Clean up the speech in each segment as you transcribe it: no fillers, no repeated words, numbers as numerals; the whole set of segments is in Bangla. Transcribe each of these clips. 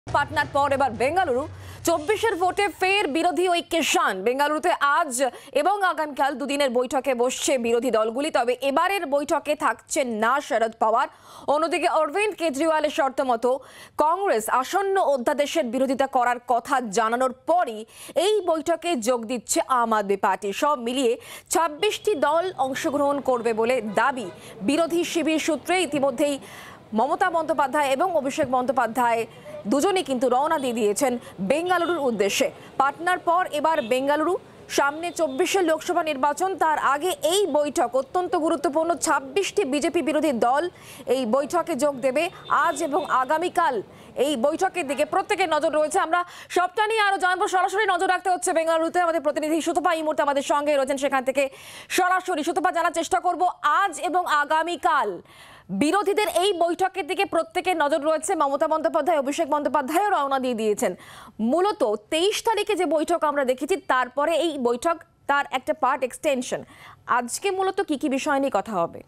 পাটনার পর এবার বেঙ্গালুরু 24-এর ভোটে ফের বিরোধী ঐক্যের শান। বেঙ্গালুরুতে আজ এবং আগামীকাল দুদিনের বৈঠকে বসছে বিরোধী দলগুলি। তবে এবারের বৈঠকে থাকছেন না শরদ পাওয়ার। অন্যদিকে অরবিন্দ কেজরিওয়ালের শর্ত মতো কংগ্রেস আসন্ন অধ্যাদেশের বিরোধিতা করার কথা জানানোর পরই এই বৈঠকে যোগ দিচ্ছে আম আদমি পার্টি। সব মিলিয়ে 26টি দল অংশগ্রহণ করবে বলে দাবি বিরোধী শিবির সূত্রে। ইতিমধ্যেই মমতা বন্দ্যোপাধ্যায় এবং অভিষেক বন্দ্যোপাধ্যায় দুজনেই কিন্তু রওনা দিয়ে দিয়েছেন বেঙ্গালুরুর উদ্দেশ্যে। পাটনার পর এবার বেঙ্গালুরু, সামনে 24-এর লোকসভা নির্বাচন। তার আগে এই বৈঠক অত্যন্ত গুরুত্বপূর্ণ। 26টি বিজেপি বিরোধী দল এই বৈঠকে যোগ দেবে আজ এবং আগামীকাল। এই বৈঠকের দিকে প্রত্যেকের নজর রয়েছে। আমরা সবটা নিয়ে আরো জানবো। সরাসরি নজর রাখতে হচ্ছে বেঙ্গালুরুতে। আমাদের প্রতিনিধি সুতপা এই মুহূর্তে আমাদের সঙ্গে রয়েছেন, সেখান থেকে সরাসরি সুতপা জানার চেষ্টা করব আজ এবং আগামীকাল বিরোধীদের এই বৈঠকের দিকে প্রত্যেকের নজর রয়েছে। মমতা বন্দ্যোপাধ্যায়, অভিষেক বন্দ্যোপাধ্যায়ও রওনা দিয়ে দিয়েছেন। মূলত 23 তারিখে যে বৈঠক আমরা দেখেছি, তারপরে এই বৈঠক তার একটা পার্ট এক্সটেনশন। আজকে মূলত কি কি বিষয় নিয়ে কথা হবে?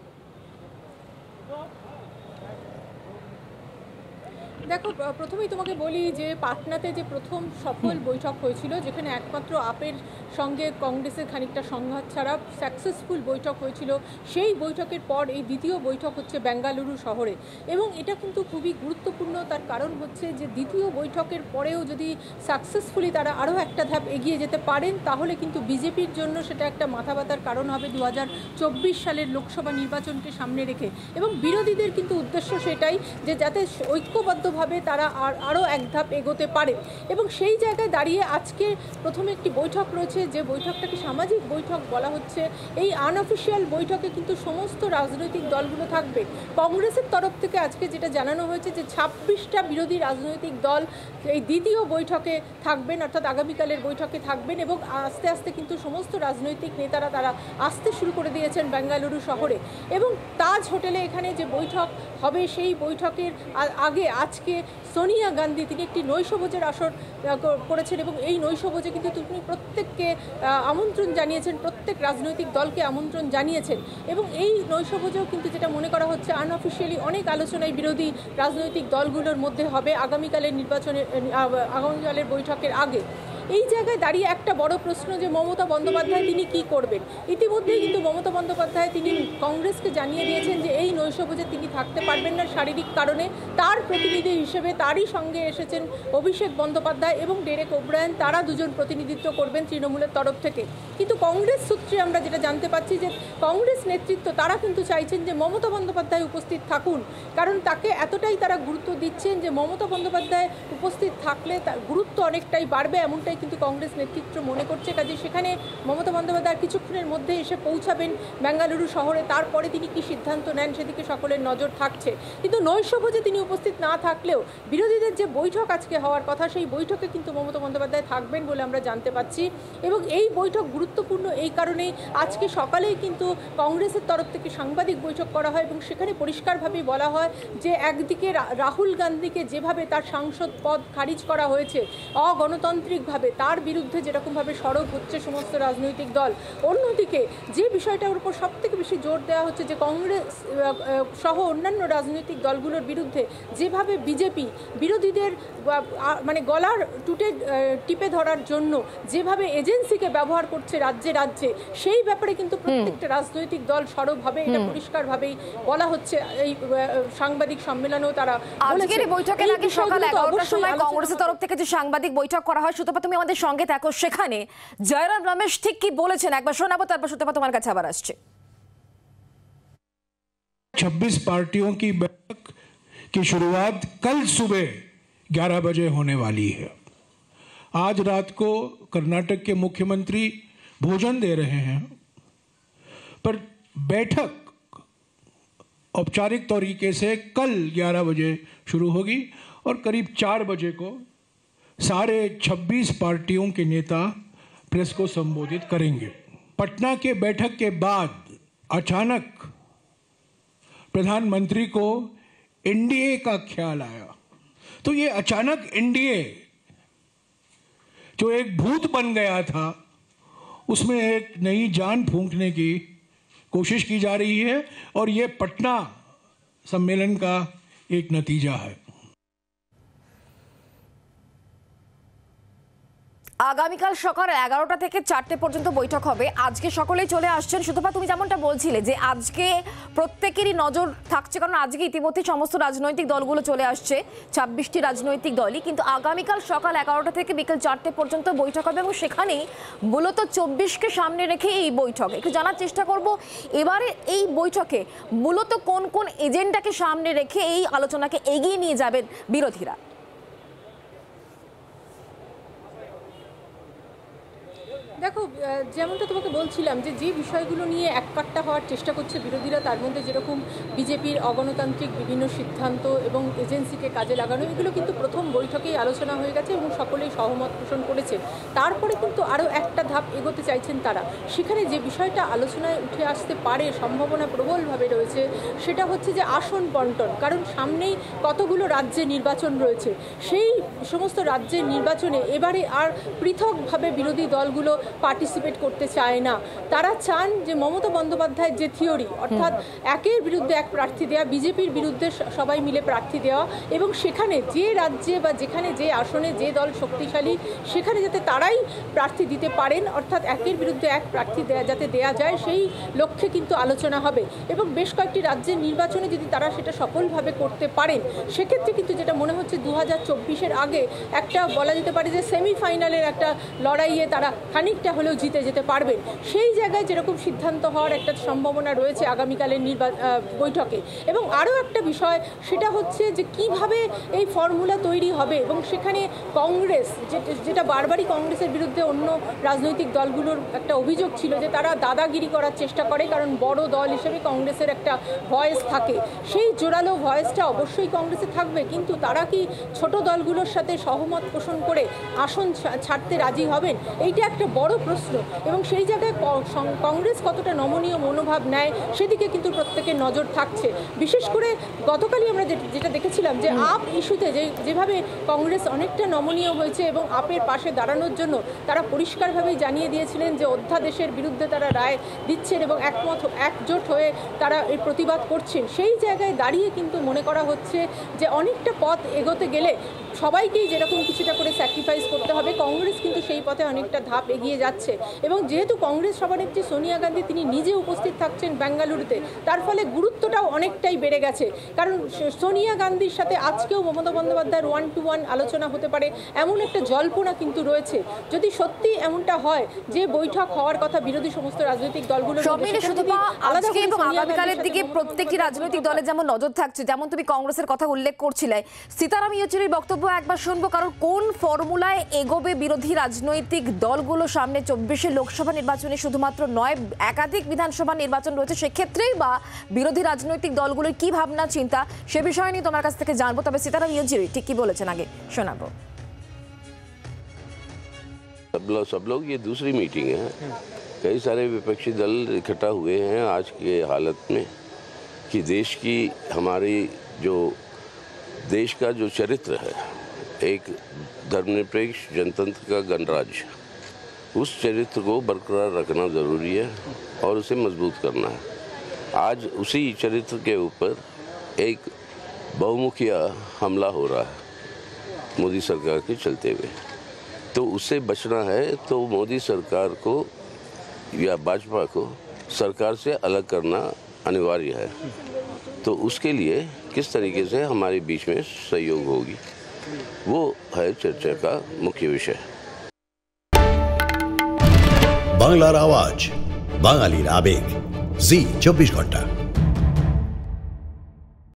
দেখো, প্রথমেই তোমাকে বলি যে পাটনাতে যে প্রথম সফল বৈঠক হয়েছিল, যেখানে একমাত্র আপের সঙ্গে কংগ্রেসের খানিকটা সংঘাত ছাড়া সাকসেসফুল বৈঠক হয়েছিল, সেই বৈঠকের পর এই দ্বিতীয় বৈঠক হচ্ছে বেঙ্গালুরু শহরে। এবং এটা কিন্তু খুবই গুরুত্বপূর্ণ। তার কারণ হচ্ছে যে দ্বিতীয় বৈঠকের পরেও যদি সাকসেসফুলি তারা আরও একটা ধাপ এগিয়ে যেতে পারেন, তাহলে কিন্তু বিজেপির জন্য সেটা একটা মাথা ব্যথার কারণ হবে 2024 সালের লোকসভা নির্বাচনকে সামনে রেখে। এবং বিরোধীদের কিন্তু উদ্দেশ্য সেটাই, যে যাতে ঐক্যবদ্ধ ভাবে তারা আরও এক ধাপ এগোতে পারে। এবং সেই জায়গায় দাঁড়িয়ে আজকে প্রথমে একটি বৈঠক রয়েছে, যে বৈঠকটাকে সামাজিক বৈঠক বলা হচ্ছে। এই আনঅফিসিয়াল বৈঠকে কিন্তু সমস্ত রাজনৈতিক দলগুলো থাকবে। কংগ্রেসের তরফ থেকে আজকে যেটা জানানো হয়েছে যে 26টা বিরোধী রাজনৈতিক দল এই দ্বিতীয় বৈঠকে থাকবেন, অর্থাৎ আগামীকালের বৈঠকে থাকবেন। এবং আস্তে আস্তে কিন্তু সমস্ত রাজনৈতিক নেতারা তারা আসতে শুরু করে দিয়েছেন বেঙ্গালুরু শহরে। এবং তাজ হোটেলে এখানে যে বৈঠক হবে, সেই বৈঠকের আগে আজকে সোনিয়া গান্ধী তিনি একটি নৈশভোজের আসর করেছেন। এবং এই নৈশভোজে কিন্তু তিনি প্রত্যেককে আমন্ত্রণ জানিয়েছেন, প্রত্যেক রাজনৈতিক দলকে আমন্ত্রণ জানিয়েছেন। এবং এই নৈশভোজেও কিন্তু যেটা মনে করা হচ্ছে আনঅফিসিয়ালি অনেক আলোচনায় বিরোধী রাজনৈতিক দলগুলোর মধ্যে হবে আগামীকালের আগামীকালের বৈঠকের আগে। এই জায়গায় দাঁড়িয়ে একটা বড় প্রশ্ন, যে মমতা বন্দ্যোপাধ্যায় তিনি কি করবেন। ইতিমধ্যেই কিন্তু মমতা বন্দ্যোপাধ্যায় তিনি কংগ্রেসকে জানিয়ে দিয়েছেন যে এই নৈশভোজে তিনি থাকতে পারবেন না শারীরিক কারণে। তার প্রতিনিধি হিসেবে তারই সঙ্গে এসেছেন অভিষেক বন্দ্যোপাধ্যায় এবং ডেরেক ওব্রায়েন। তারা দুজন প্রতিনিধিত্ব করবেন তৃণমূলের তরফ থেকে। কিন্তু কংগ্রেস সূত্রে আমরা যেটা জানতে পারছি, যে কংগ্রেস নেতৃত্ব তারা কিন্তু চাইছেন যে মমতা বন্দ্যোপাধ্যায় উপস্থিত থাকুন। কারণ তাকে এতটাই তারা গুরুত্ব দিচ্ছেন যে মমতা বন্দ্যোপাধ্যায় উপস্থিত থাকলে তার গুরুত্ব অনেকটাই বাড়বে, এমনটাই কিন্তু কংগ্রেস নেতৃত্ব মনে করছে। কাজে সেখানে মমতা বন্দ্যোপাধ্যায় কিছুক্ষণের মধ্যে এসে পৌঁছাবেন বেঙ্গালুরু শহরে। তারপরে তিনি কি সিদ্ধান্ত নেন সেদিকে সকলের নজর থাকছে। কিন্তু নৈশভোজে তিনি উপস্থিত না থাকলেও বিরোধীদের যে বৈঠক আজকে হওয়ার কথা, সেই বৈঠকে কিন্তু মমতা বন্দ্যোপাধ্যায় থাকবেন বলে আমরা জানতে পাচ্ছি। এবং এই বৈঠক গুরুত্বপূর্ণ এই কারণেই, আজকে সকালেই কিন্তু কংগ্রেসের তরফ থেকে সাংবাদিক বৈঠক করা হয় এবং সেখানে পরিষ্কারভাবেই বলা হয় যে একদিকে রাহুল গান্ধীকে যেভাবে তার সাংসদ পদ খারিজ করা হয়েছে অগণতান্ত্রিকভাবে, তার বিরুদ্ধে যেরকমভাবে সরব হচ্ছে সমস্ত রাজনৈতিক দল, অন্যদিকে যে বিষয়টার উপর সবথেকে বেশি জোর দেওয়া হচ্ছে যে কংগ্রেস সহ অন্যান্য রাজনৈতিক দলগুলোর বিরুদ্ধে যেভাবে বিজেপি বিরোধীদের মানে গলার টিপে ধরার জন্য যেভাবে এজেন্সিকে ব্যবহার করছে রাজ্যে রাজ্যে, সেই ব্যাপারে কিন্তু প্রত্যেকটা রাজনৈতিক দল সরব হবে, এটা পরিষ্কারভাবেই বলা হচ্ছে। এই সাংবাদিক সম্মেলনেও তারা আজকের বৈঠকের আগে সকাল 11টার সময় কংগ্রেসের তরফ থেকে যে সাংবাদিক বৈঠক করা হয়, সুতপা তুমি আমাদের সঙ্গে থাকো। সেখানে জয়রাম রমেশ ঠিক কি বলেছেন একবার শোনাবো, তারপর সুতপা তোমার কাছে আবার আসছে। 26 पार्टियों की बैठक की शुरुआत कल सुबह 11 बजे होने वाली है। आज रात को कर्नाटक के मुख्यमंत्री भोजन दे रहे हैं, पर बैठक औपचारिक तरीके से कल 11 बजे शुरू होगी और करीब 4 बजे को सारे 26 पार्टियों के नेता प्रेस को संबोधित करेंगे। पटना के बैठक के बाद अचानक प्रधानमंत्री को एनडीए का ख्याल आया। तो ये अचानक एनडीए जो एक भूत बन गया था, उसमें एक नई जान फूंकने की कोशिश की जा रही है और ये पटना सम्मेलन का एक नतीजा है। আগামীকাল সকাল 11টা থেকে 4টে পর্যন্ত বৈঠক হবে। আজকে সকলেই চলে আসছেন। সুতপা, তুমি যেমনটা বলছিলে যে আজকে প্রত্যেকেরই নজর থাকছে, কারণ আজকে ইতিমধ্যে সমস্ত রাজনৈতিক দলগুলো চলে আসছে, 26টি রাজনৈতিক দলই। কিন্তু আগামীকাল সকাল 11টা থেকে বিকেল 4টে পর্যন্ত বৈঠক হবে এবং সেখানেই মূলত 24কে সামনে রেখে এই বৈঠক। একটু জানার চেষ্টা করব এবারে এই বৈঠকে মূলত কোন কোন এজেন্ডাকে সামনে রেখে এই আলোচনাকে এগিয়ে নিয়ে যাবেন বিরোধীরা। দেখো, যেমনটা তোমাকে বলছিলাম যে যে বিষয়গুলো নিয়ে এককাট্টা হওয়ার চেষ্টা করছে বিরোধীরা, তার মধ্যে যেরকম বিজেপির অগণতান্ত্রিক বিভিন্ন সিদ্ধান্ত এবং এজেন্সিকে কাজে লাগানো, এগুলো কিন্তু প্রথম বৈঠকেই আলোচনা হয়ে গেছে এবং সকলেই সহমত পোষণ করেছে। তারপরে কিন্তু আরও একটা ধাপ এগোতে চাইছেন তারা। সেখানে যে বিষয়টা আলোচনায় উঠে আসতে পারে, সম্ভাবনা প্রবলভাবে রয়েছে, সেটা হচ্ছে যে আসন বন্টন। কারণ সামনেই কতগুলো রাজ্যে নির্বাচন রয়েছে, সেই সমস্ত রাজ্যের নির্বাচনে এবারে আর পৃথকভাবে বিরোধী দলগুলো পার্টিসিপেট করতে চায় না। তারা চান যে মমতা বন্দ্যোপাধ্যায়ের যে থিওরি, অর্থাৎ একের বিরুদ্ধে এক প্রার্থী দেওয়া, বিজেপির বিরুদ্ধে সবাই মিলে প্রার্থী দেওয়া, এবং সেখানে যে রাজ্যে বা যেখানে যে আসনে যে দল শক্তিশালী সেখানে যাতে তারাই প্রার্থী দিতে পারেন, অর্থাৎ একের বিরুদ্ধে এক প্রার্থী যাতে দেয়া যায়, সেই লক্ষ্যে কিন্তু আলোচনা হবে। এবং বেশ কয়েকটি রাজ্যের নির্বাচনে যদি তারা সেটা সফলভাবে করতে পারেন, সেক্ষেত্রে কিন্তু যেটা মনে হচ্ছে 2024-এর আগে একটা বলা যেতে পারে যে সেমিফাইনালের একটা লড়াইয়ে তারা খানিকটা হলেও জিতে যেতে পারবেন। সেই জায়গায় যেরকম সিদ্ধান্ত হওয়ার একটা সম্ভাবনা রয়েছে আগামীকালের বৈঠকে। এবং আরও একটা বিষয়, সেটা হচ্ছে যে কিভাবে এই ফর্মুলা তৈরি হবে। এবং সেখানে কংগ্রেস, যেটা বারবারই কংগ্রেসের বিরুদ্ধে অন্য রাজনৈতিক দলগুলোর একটা অভিযোগ ছিল যে তারা দাদাগিরি করার চেষ্টা করে, কারণ বড় দল হিসেবে কংগ্রেসের একটা ভয়েস থাকে। সেই জোরালো ভয়েসটা অবশ্যই কংগ্রেসে থাকবে, কিন্তু তারা কি ছোট দলগুলোর সাথে সহমত পোষণ করে আসন ছাড়তে রাজি হবেন? এইটা একটা বড় প্রশ্ন। এবং সেই জায়গায় কংগ্রেস কতটা নমনীয় মনোভাব নেয় সেদিকে কিন্তু প্রত্যেকের নজর থাকছে। বিশেষ করে গতকালই আমরা যেটা দেখেছিলাম যে আপ ইস্যুতে যেভাবে কংগ্রেস অনেকটা নমনীয় হয়েছে এবং আপের পাশে দাঁড়ানোর জন্য তারা পরিষ্কারভাবেই জানিয়ে দিয়েছিলেন যে অধ্যাদেশের বিরুদ্ধে তারা রায় দিচ্ছেন এবং একজোট হয়ে তারা এই প্রতিবাদ করছেন। সেই জায়গায় দাঁড়িয়ে কিন্তু মনে করা হচ্ছে যে অনেকটা পথ এগোতে গেলে সবাইকেই যেরকম কিছুটা করে স্যাক্রিফাইস করতে হবে, কংগ্রেস কিন্তু সেই পথে অনেকটা ধাপ এগিয়ে যাচ্ছে। এবং যেহেতু কংগ্রেস সভানেত্রী সোনিয়া গান্ধী তিনি নিজে উপস্থিত থাকছেন বেঙ্গালুরুতে, তার ফলে গুরুত্বটাও অনেকটাই বেড়ে গেছে। কারণ সোনিয়া গান্ধীর সাথে আজকেও মমতা বন্দ্যোপাধ্যায়ের 1-to-1 আলোচনা হতে পারে, এমন একটা জল্পনা কিন্তু রয়েছে। যদি সত্যি এমনটা হয় যে বৈঠক হওয়ার কথা বিরোধী সমস্ত রাজনৈতিক দলগুলো, আজকে এবং আগামীকালের দিকে প্রত্যেকটি রাজনৈতিক দলের যেমন নজর থাকছে, যেমন তুমি কংগ্রেসের কথা উল্লেখ করছিলে, সীতারাম ইয়েচুরির বক্তব্য একবার শুনবো। কারণ কোন ফর্মুলায় এগোবে বিরোধী রাজনৈতিক দলগুলো সামনে 24 লোকসভা নির্বাচনে শুধুমাত্র নয়, একাধিক বিধানসভা নির্বাচন রয়েছে, সেক্ষেত্রেই বা বিরোধী রাজনৈতিক দলগুলোর কি ভাবনা চিন্তা সে বিষয় নিয়ে তোমার কাছ থেকে জানবো। তবে সীতারাম ইয়েচুরি ঠিক কি বলেছেন আগে শোনাবো। सब लोग ये दूसरी मीटिंग है। कई सारे विपक्षी दल इकट्ठा हुए हैं आज के हालत में कि देश का जो चरित्र है, एक धर्मनिरपेक्ष जनतंत्र का गणराज्य, उस चरित्र को बरकरार रखना ज़रूरी है और उसे मजबूत करना है। आज उसी चरित्र के ऊपर एक बहुमुखिया हमला हो रहा है मोदी सरकार के चलते हुए, तो उससे बचना है तो मोदी सरकार को या भाजपा को सरकार से अलग करना अनिवार्य है। तो उसके लिए किस तरीके से हमारे बीच में सहयोग होगी, वो है चर्चा का मुख्य विषय। বাংলার আওয়াজ, বাঙালির আবেগ, জি 24 ঘন্টা।